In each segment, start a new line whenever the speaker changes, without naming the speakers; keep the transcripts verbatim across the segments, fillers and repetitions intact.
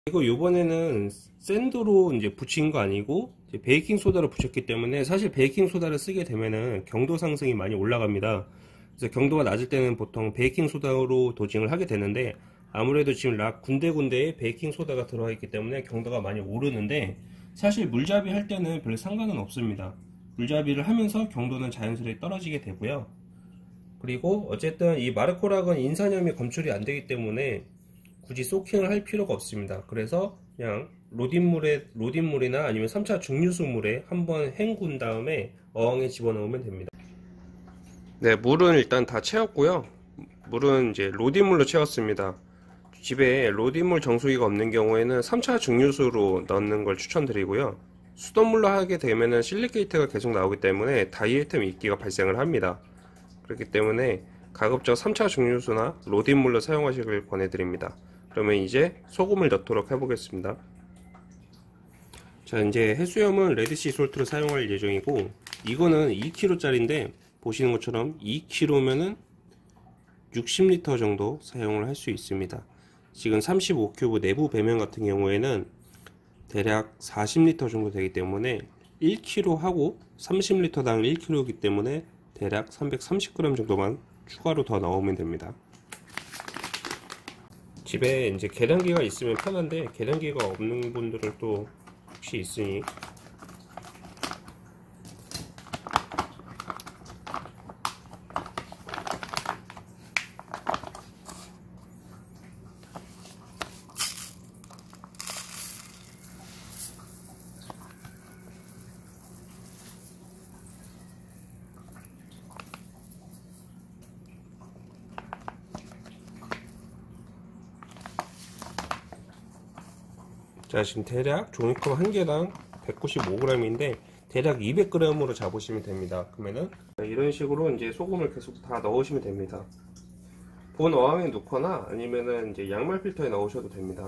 이거 요번에는 샌드로 이제 붙인 거 아니고 이제 베이킹 소다로 붙였기 때문에, 사실 베이킹 소다를 쓰게 되면은 경도 상승이 많이 올라갑니다. 그래서 경도가 낮을 때는 보통 베이킹 소다로 도징을 하게 되는데, 아무래도 지금 락 군데군데에 베이킹 소다가 들어가 있기 때문에 경도가 많이 오르는데, 사실 물잡이 할 때는 별 상관은 없습니다. 물잡이를 하면서 경도는 자연스레 떨어지게 되고요. 그리고 어쨌든 이 마르코락은 인산염이 검출이 안 되기 때문에 굳이 소킹을 할 필요가 없습니다. 그래서 그냥 로딘물에, 로딘물이나 아니면 삼 차 증류수물에 한번 헹군 다음에 어항에 집어넣으면 됩니다. 네, 물은 일단 다 채웠고요. 물은 이제 로딘물로 채웠습니다. 집에 로딘물 정수기가 없는 경우에는 삼 차 증류수로 넣는 걸 추천드리고요. 수돗물로 하게 되면은 실리케이트가 계속 나오기 때문에 다이애템 이끼가 발생을 합니다. 그렇기 때문에 가급적 삼 차 증류수나 로딘물로 사용하시길 권해드립니다. 그러면 이제 소금을 넣도록 해보겠습니다. 자, 이제 해수염은 레드시 솔트를 사용할 예정이고, 이거는 이 킬로그램짜리인데 보시는 것처럼 이 킬로그램면은 육십 리터 정도 사용을 할 수 있습니다. 지금 삼십오 큐브 내부 배면 같은 경우에는 대략 사십 리터 정도 되기 때문에 일 킬로그램 하고 삼십 리터당 일 킬로그램이기 때문에 대략 삼백삼십 그램 정도만 추가로 더 넣으면 됩니다. 집에 이제 계량기가 있으면 편한데, 계량기가 없는 분들은 또 혹시 있으니 자, 지금 대략 종이컵 한 개당 백구십오 그램인데 대략 이백 그램으로 잡으시면 됩니다. 그러면은 이런 식으로 이제 소금을 계속 다 넣으시면 됩니다. 본 어항에 넣거나 아니면은 이제 양말 필터에 넣으셔도 됩니다.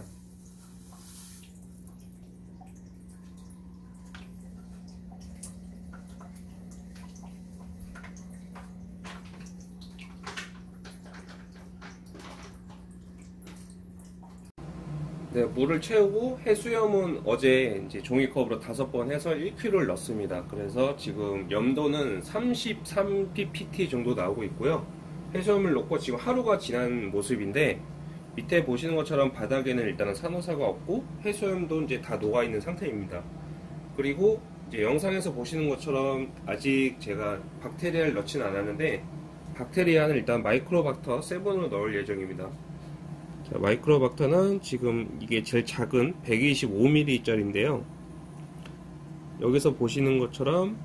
네, 물을 채우고 해수염은 어제 이제 종이컵으로 다섯 번 해서 일 킬로그램를 넣습니다. 그래서 지금 염도는 삼십삼 피피티 정도 나오고 있고요. 해수염을 넣고 지금 하루가 지난 모습인데, 밑에 보시는 것처럼 바닥에는 일단은 산호사가 없고 해수염도 이제 다 녹아 있는 상태입니다. 그리고 이제 영상에서 보시는 것처럼 아직 제가 박테리아를 넣지는 않았는데, 박테리아는 일단 마이크로박터 세븐으로 넣을 예정입니다. 자, 마이크로박터는 지금 이게 제일 작은 백이십오 밀리리터 짜리인데요. 여기서 보시는 것처럼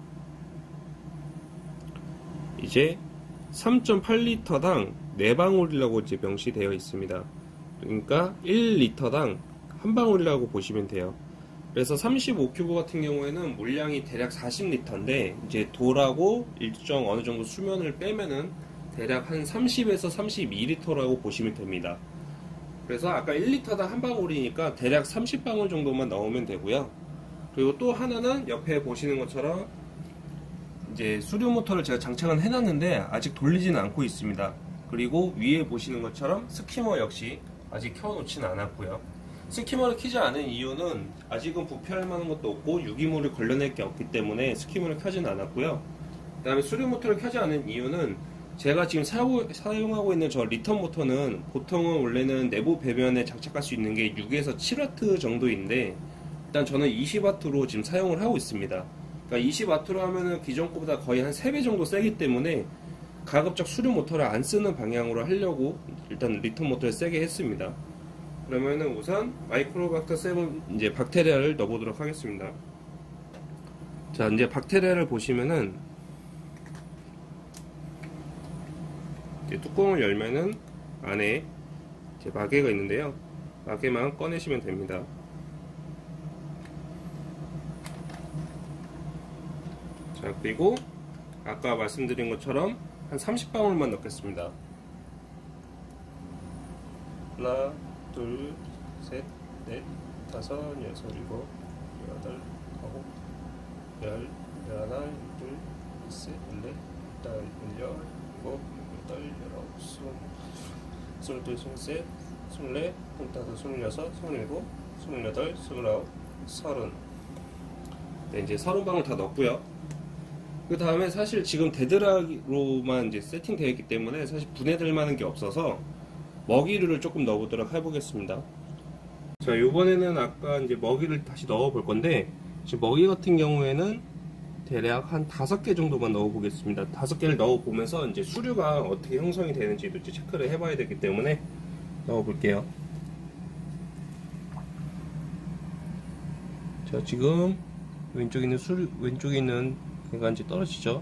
이제 삼 점 팔 리터당 네 방울이라고 이제 명시되어 있습니다. 그러니까 일 리터당 한 방울이라고 보시면 돼요. 그래서 삼십오 큐브 같은 경우에는 물량이 대략 사십 리터인데, 이제 돌하고 일정 어느 정도 수면을 빼면은 대략 한 삼십에서 삼십이 리터라고 보시면 됩니다. 그래서 아까 일 리터당 한 방울이니까 대략 삼십 방울 정도만 넣으면 되고요. 그리고 또 하나는 옆에 보시는 것처럼 이제 수류 모터를 제가 장착은 해놨는데 아직 돌리지는 않고 있습니다. 그리고 위에 보시는 것처럼 스키머 역시 아직 켜놓지는 않았고요. 스키머를 켜지 않은 이유는 아직은 부패할 만한 것도 없고 유기물을 걸러낼 게 없기 때문에 스키머를 켜지는 않았고요. 그 다음에 수류 모터를 켜지 않은 이유는, 제가 지금 사용하고 있는 저 리턴 모터는 보통은 원래는 내부 배면에 장착할 수 있는 게 육에서 칠 와트 정도인데, 일단 저는 이십 와트로 지금 사용을 하고 있습니다. 그러니까 이십 와트로 하면은 기존 거보다 거의 한 세 배 정도 세기 때문에 가급적 수류 모터를 안 쓰는 방향으로 하려고 일단 리턴 모터를 세게 했습니다. 그러면은 우선 마이크로박터 세븐 이제 박테리아를 넣어보도록 하겠습니다. 자, 이제 박테리아를 보시면은 뚜껑을 열면은 안에 이제 마개가 있는데요. 마개만 꺼내시면 됩니다. 자, 그리고 아까 말씀드린 것처럼 한 삼십 방울만 넣겠습니다. 하나, 둘, 셋, 넷, 다섯, 여섯, 일곱, 여덟, 아홉, 열, 열하나, 열둘, 열셋, 열넷, 열여덟, 일곱, 여덟, 열아홉, 스물, 스물둘, 스물셋, 스물넷, 스물다섯, 스물여섯, 스물일곱, 스물여덟, 스물아홉, 서른. 네, 이제 서른 방울 다 넣었고요. 그 다음에 사실 지금 데드락으로만 이제 세팅되어 있기 때문에 사실 분해될 만한 게 없어서 먹이류를 조금 넣어보도록 해보겠습니다. 자, 이번에는 아까 이제 먹이를 다시 넣어 볼 건데, 지금 먹이 같은 경우에는 대략 한 다섯 개 정도만 넣어 보겠습니다. 다섯 개를 넣어 보면서 이제 수류가 어떻게 형성이 되는지도 이제 체크를 해봐야 되기 때문에 넣어 볼게요. 자, 지금 왼쪽에 있는 수류, 왼쪽에 있는 얘가 이제 떨어지죠.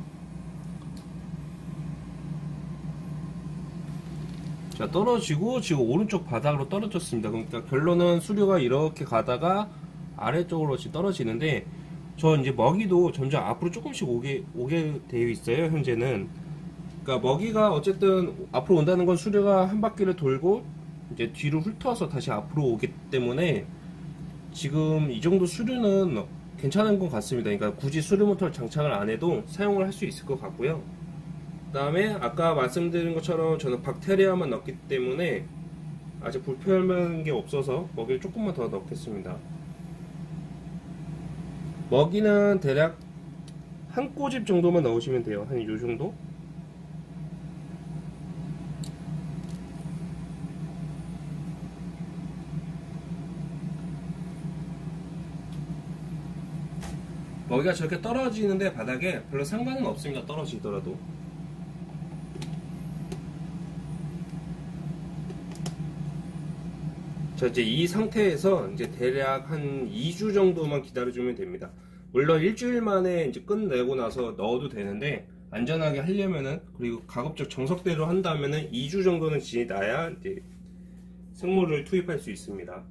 자, 떨어지고 지금 오른쪽 바닥으로 떨어졌습니다. 그러니까 결론은 수류가 이렇게 가다가 아래쪽으로 떨어지는데, 저 이제 먹이도 점점 앞으로 조금씩 오게 오게 되어 있어요, 현재는. 그러니까 먹이가 어쨌든 앞으로 온다는 건 수류가 한 바퀴를 돌고 이제 뒤로 훑어서 다시 앞으로 오기 때문에 지금 이 정도 수류는 괜찮은 것 같습니다. 그러니까 굳이 수류 모터를 장착을 안 해도 사용을 할 수 있을 것 같고요. 그 다음에 아까 말씀드린 것처럼 저는 박테리아만 넣기 때문에 아직 불편한 게 없어서 먹이를 조금만 더 넣겠습니다. 먹이는 대략 한 꼬집 정도만 넣으시면 돼요. 한 이 정도? 먹이가 저렇게 떨어지는데 바닥에 별로 상관은 없습니다. 떨어지더라도. 자, 이제 이 상태에서 이제 대략 한 이 주 정도만 기다려주면 됩니다. 물론 일주일 만에 이제 끝내고 나서 넣어도 되는데, 안전하게 하려면은, 그리고 가급적 정석대로 한다면은 이 주 정도는 지나야 이제 생물을 투입할 수 있습니다.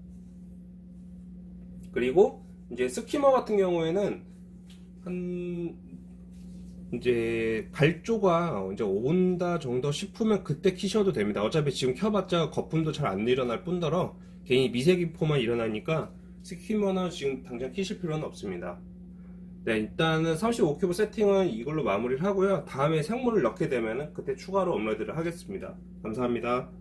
그리고 이제 스키머 같은 경우에는 한 이제 발조가 이제 온다 정도 싶으면 그때 키셔도 됩니다. 어차피 지금 켜봤자 거품도 잘 안 일어날 뿐더러 괜히 미세기포만 일어나니까 스키머는 지금 당장 키실 필요는 없습니다. 네, 일단은 삼십오 큐브 세팅은 이걸로 마무리를 하고요. 다음에 생물을 넣게 되면 그때 추가로 업로드를 하겠습니다. 감사합니다.